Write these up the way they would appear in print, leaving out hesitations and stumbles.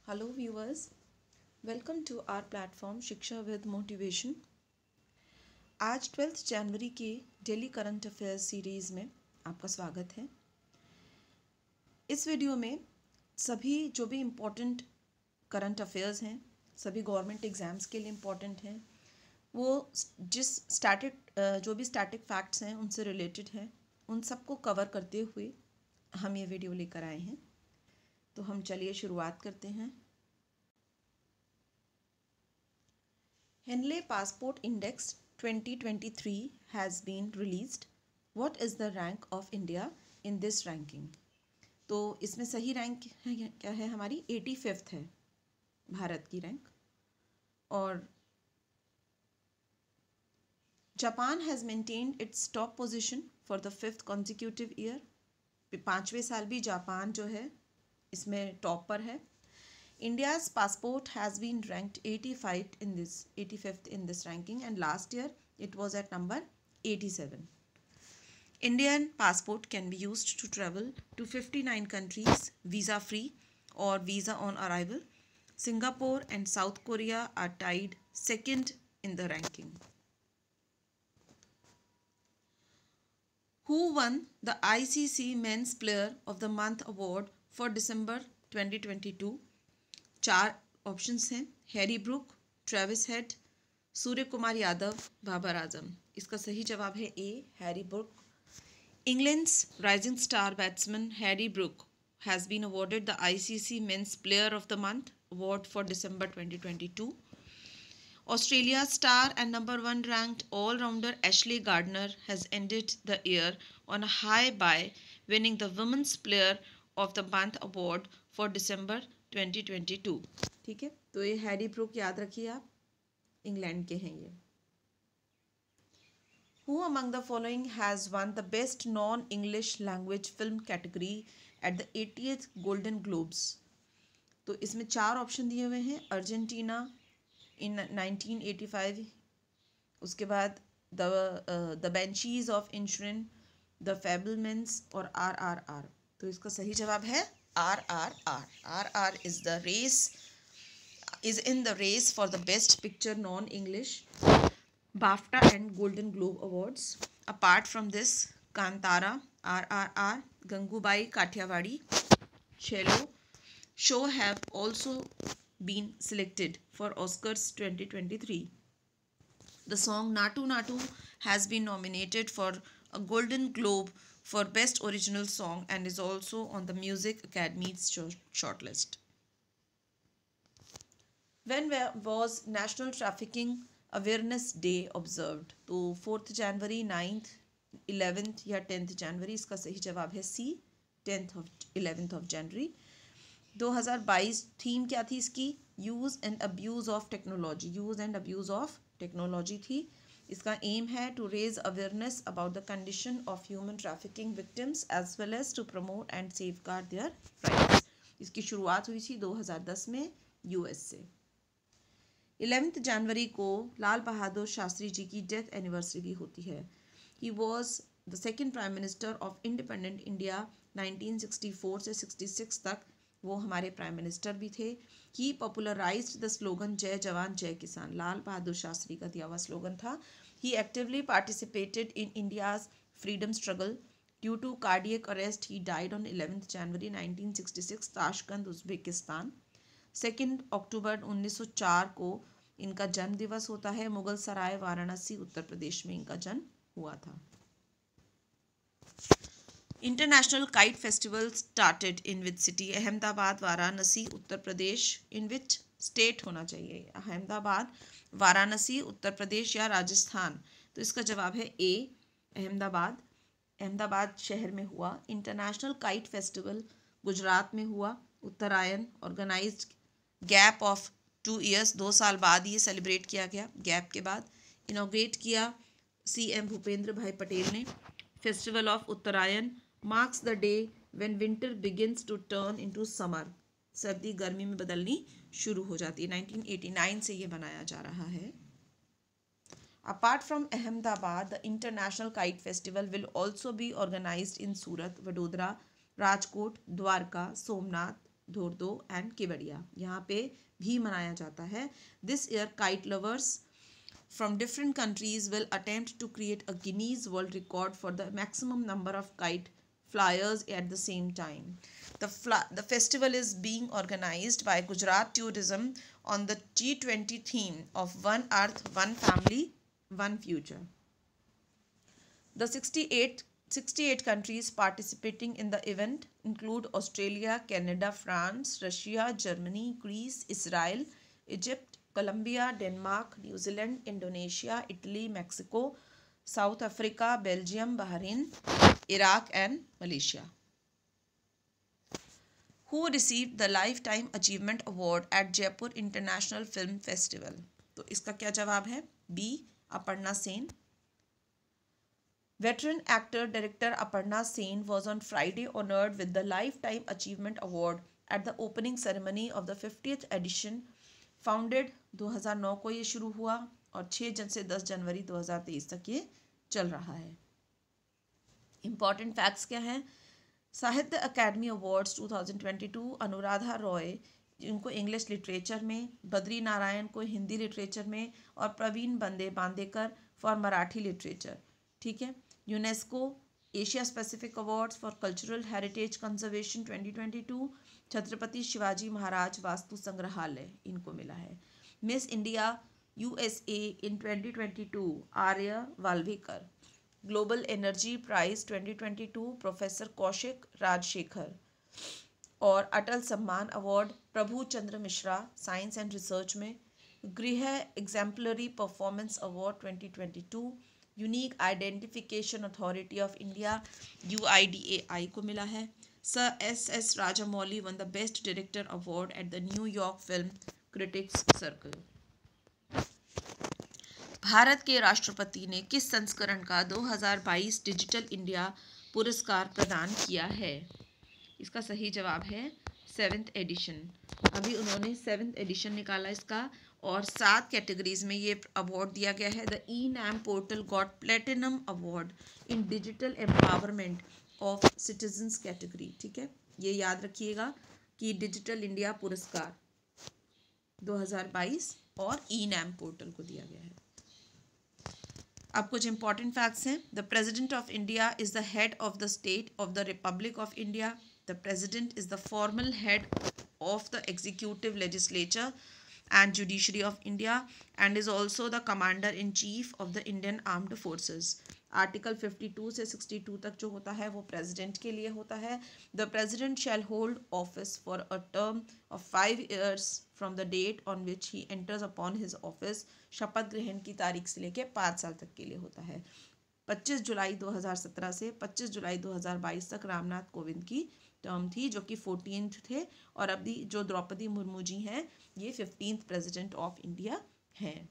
Hello viewers, welcome to our platform शिक्षा with motivation. आज 12 जनवरी के डेली करंट अफेयर्स सीरीज़ में आपका स्वागत है। इस वीडियो में सभी जो भी इम्पोर्टेंट करंट अफेयर्स हैं, सभी गवर्नमेंट एग्ज़ाम्स के लिए इम्पोर्टेंट हैं, वो जो भी स्टैटिक फैक्ट्स हैं उनसे रिलेटेड हैं, उन सबको कवर करते हुए हम ये वीडियो लेकर आए हैं। तो हम चलिए शुरुआत करते हैं। Henley Passport Index 2023 has been released. What is the rank of India in this ranking? तो इसमें सही रैंक क्या है? हमारी 85th है भारत की रैंक। और Japan has maintained its top position for the 5th consecutive year। 5वें साल भी जापान जो है इसमें टॉप पर है। India's passport has been ranked 85th in this ranking, and last year it was at number 87. Indian passport can be used to travel to 59 countries visa free or visa on arrival. Singapore and South Korea are tied second in the ranking. Who won the ICC Men's Player of the Month award for December 2022? 4 options हैं: Harry Brook, Travis Head, Surya Kumar Yadav, Babar Azam. इसका सही जवाब है A, Harry Brook. England's rising star batsman Harry Brook has been awarded the ICC men's player of the month award for December 2022. Australia's star and number 1 ranked all-rounder Ashley Gardner has ended the year on a high by winning the Women's Player of the Month award for December 2022। ठीक है, तो ये Harry Brook याद रखिए आप, England के हैं ये। Who among the following has won the best non-English language film category at the 80th Golden Globes? तो इसमें 4 ऑप्शन दिए हुए हैं: अर्जेंटीना इन 1985, उसके बाद the Banshees of Inisherin, the Fabelmans और RRR। तो इसका सही जवाब है RRR। RR is in the race for the best picture non-English BAFTA and Golden Globe awards. Apart from this, Kantara, RRR, Gangubai Kathiawadi, Cello show have also been selected for Oscars 2023. The song Natu Natu has been nominated for a Golden Globe for Best Original Song and is also on the Music Academy's shortlist. When was National Trafficking Awareness Day observed? तो 4th जनवरी, 9th, 11th या 10th जनवरी। इसका सही जवाब है सी, 11th of January। 2022 theme क्या थी इसकी? Use and abuse of technology. Use and abuse of technology थी। इसका एम है to raise awareness about the condition of human trafficking victims as well as to promote and safeguard their rights. इसकी शुरुआत हुई थी 2010 में यूएस से। 11th जनवरी को लाल बहादुर शास्त्री जी की डेथ एनिवर्सरी भी होती है। He was the second prime minister of independent India 1964 से 66 तक। वो हमारे प्राइम मिनिस्टर भी थे। ही पॉपुलराइज्ड द स्लोगन जय जवान जय किसान। लाल बहादुर शास्त्री का दिया हुआ स्लोगन था। He actively participated in India's freedom struggle. Due to cardiac arrest he died on 11th January 1966 Tashkent, Uzbekistan. 2 अक्टूबर 1904 को इनका जन्म दिवस होता है। मुगल सराय, वाराणसी, उत्तर प्रदेश में इनका जन्म हुआ था। International kite festival started in which city? Ahmedabad, Varanasi, Uttar Pradesh. In which state होना चाहिए? अहमदाबाद, वाराणसी, उत्तर प्रदेश या राजस्थान। तो इसका जवाब है ए, अहमदाबाद। अहमदाबाद शहर में हुआ। इंटरनेशनल काइट फेस्टिवल गुजरात में हुआ। Uttarayan organised gap of 2 years, 2 साल बाद ये सेलिब्रेट किया गया। गैप के बाद इनॉग्रेट किया CM भूपेंद्र भाई पटेल ने। Festival of Uttarayan marks the day when winter begins to turn into summer. सर्दी गर्मी में बदलनी शुरू हो जाती है। 1989 से ये बनाया जा रहा है। Apart from Ahmedabad, the international kite festival will also be organized in Surat, Vadodara, Rajkot, Dwarka, Somnath, Dhordo and Kevadia, यहाँ पे भी मनाया जाता है. This year kite lovers from different countries will attempt to create a Guinness World Record for the maximum number of kite flyers at the same time. The festival is being organized by Gujarat Tourism on the G20 theme of One Earth, One Family, One Future. The 68 countries participating in the event include Australia, Canada, France, Russia, Germany, Greece, Israel, Egypt, Colombia, Denmark, New Zealand, Indonesia, Italy, Mexico, South Africa, Belgium, Bahrain, Iraq and Malaysia. Who received the Lifetime Achievement Award at Jaipur International Film Festival? तो इसका क्या जवाब है? B. Aparna Sen. Veteran actor director Aparna Sen was on Friday honored with the Lifetime Achievement Award at the opening ceremony of the 50th edition. Founded 2009 को ये शुरू हुआ और 6 जन से 10 जनवरी 2023 तक ये चल रहा है. इम्पॉर्टेंट फैक्ट्स क्या हैं? साहित्य अकेडमी अवार्ड्स 2022 अनुराधा रॉय जिनको इंग्लिश लिटरेचर में, बद्री नारायण को हिंदी लिटरेचर में और प्रवीण बांदेकर फॉर मराठी लिटरेचर. ठीक है. UNESCO Asia Pacific awards for cultural heritage conservation 2022 Chhatrapati Shivaji Maharaj Vastu Sangrahalaya इनको मिला है. Miss India USA in 2022 Arya Walvekar. Global energy prize 2022 professor Kaushik Rajashekhar. और Atal Samman award Prabhu Chandra Mishra science and research में. गृह exemplary performance award 2022 unique identification authority of India UIDAI को मिला है. Sir S.S. Rajamouli won the Best Director Award at the New York Film Critics Circle. Bharat के राष्ट्रपति ने किस संस्करण का 2022 डिजिटल इंडिया पुरस्कार प्रदान किया है? इसका सही जवाब है 7th एडिशन. अभी उन्होंने 7th एडिशन निकाला इसका और 7 कैटेगरीज में ये अवार्ड दिया गया है. The E-NAM portal got platinum award in digital empowerment of citizens category. ठीक है, ये याद रखिएगा कि डिजिटल इंडिया पुरस्कार 2022 और E-NAM पोर्टल को दिया गया है. अब कुछ इंपॉर्टेंट फैक्ट्स हैं. The president of India is the head of the state of the republic of India. The president is the formal head of the executive legislature and judiciary of India and is also the commander in chief of the Indian Armed Forces. Article 52 से 62 तक जो होता है वो president के लिए होता है. The president shall hold office for a term of 5 years from the date on which he enters upon his office. शपथ ग्रहण की तारीख से लेकर 5 साल तक के लिए होता है. 25 जुलाई 2017 से 25 जुलाई 2022 तक रामनाथ कोविंद की टर्म थी जो कि 14th थे और अभी जो द्रौपदी मुर्मू जी हैं ये 15th प्रेसिडेंट ऑफ इंडिया हैं.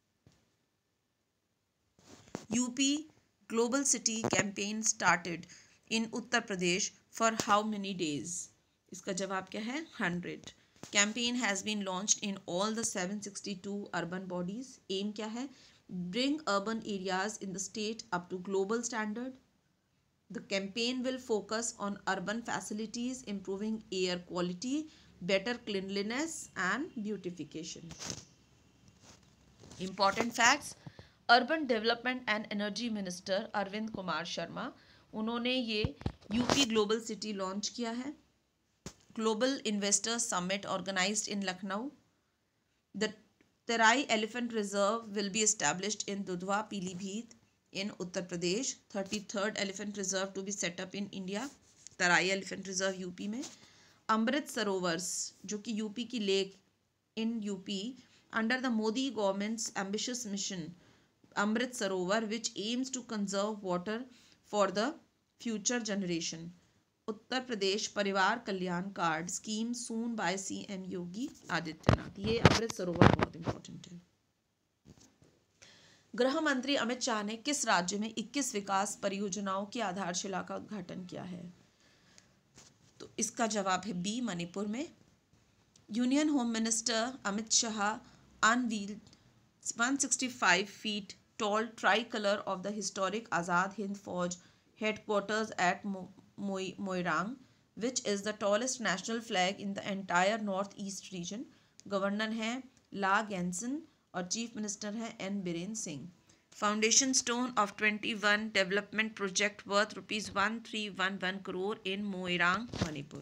UP global city campaign started in Uttar Pradesh for how many days? इसका जवाब क्या है? 100. Campaign has been launched in all the 762 urban bodies. Aim क्या है? Bring urban areas in the state up to global standard. The campaign will focus on urban facilities, improving air quality, better cleanliness and beautification. Important facts. Urban Development and Energy Minister Arvind Kumar Sharma उन्होंने ये UP global city launch किया है. Global investors summit organized in Lucknow. The Terai elephant reserve will be established in Dudhwa Pilibhit in Uttar Pradesh. 33rd elephant reserve to be set up in India. Terai elephant reserve UP में. अमृत सरोवर्स जो कि UP की lake in UP under the Modi government's ambitious mission Amrit Sarovar which aims to conserve water for the future generation. Uttar Pradesh Parivar Kalyan card scheme soon by CM Yogi Adityanath. ये अमृत सरोवर बहुत important है. गृह मंत्री अमित शाह ने किस राज्य में 21 विकास परियोजनाओं की आधारशिला का उद्घाटन किया है? तो इसका जवाब है बी, मणिपुर में. Union home minister Amit Shah unveiled 165 feet tall tricolor of the historic Azad Hind Fauj headquarters at Moirang. which is the tallest national flag in the entire northeast region. Governor हैं ला गैंसन और चीफ मिनिस्टर हैं N Biren Singh. Foundation stone of 21 development project worth rupees 1311 crore in Moirang, Manipur.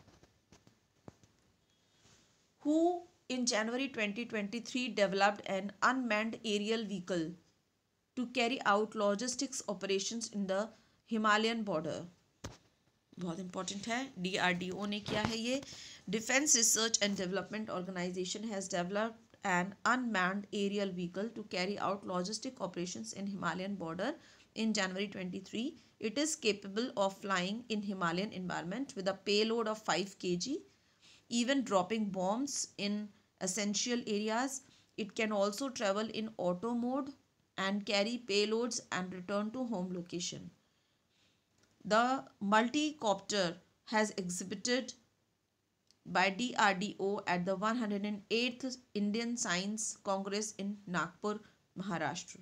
Who in January 2023 developed an unmanned aerial vehicle to carry out logistics operations in the Himalayan border? बहुत important है. DRDO ने किया है ये. Defense Research and Development Organization has developed an unmanned aerial vehicle to carry out logistic operations in Himalayan border in January 23. It is capable of flying in Himalayan environment with a payload of 5 kg, even dropping bombs in essential areas. It can also travel in auto mode and carry payloads and return to home location. The multi-copter has exhibited by DRDO at the 108th Indian Science Congress in Nagpur, Maharashtra.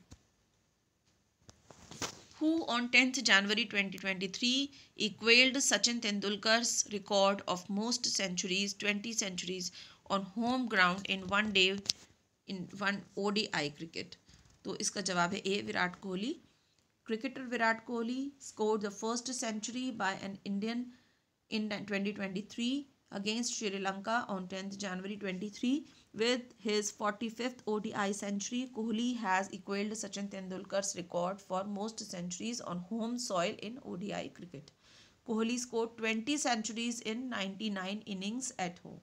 Who on 10th January 2023 equaled Sachin Tendulkar's record of most centuries, 20 centuries on home ground in one day in one ODI cricket? तो इसका जवाब है ए, Virat Kohli. Cricketer Virat Kohli scored the first century by an Indian in 2023 against Sri Lanka on 10th January 23. With his 45th ODI century, Kohli has equaled Sachin Tendulkar's record for most centuries on home soil in ODI cricket. Kohli scored 20 centuries in 99 innings at home.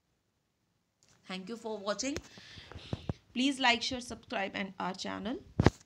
Thank you for watching. Please like, share, subscribe and our channel.